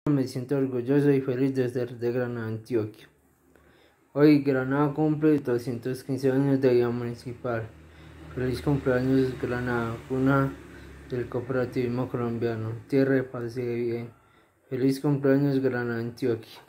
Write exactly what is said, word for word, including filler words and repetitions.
Me siento orgulloso y feliz de ser de Granada, Antioquia. Hoy Granada cumple doscientos quince años de vida municipal. Feliz cumpleaños Granada, cuna del cooperativismo colombiano, tierra de paz y de bien. Feliz cumpleaños Granada, Antioquia.